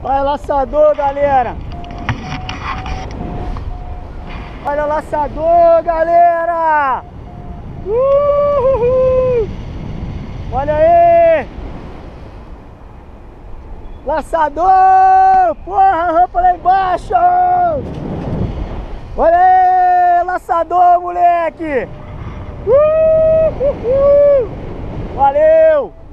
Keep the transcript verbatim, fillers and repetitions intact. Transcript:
Olha o laçador, galera. Olha o laçador, galera. Uhul. Olha aí. Laçador. Porra, rampa lá embaixo. Olha aí, laçador, moleque. Uhul. Valeu.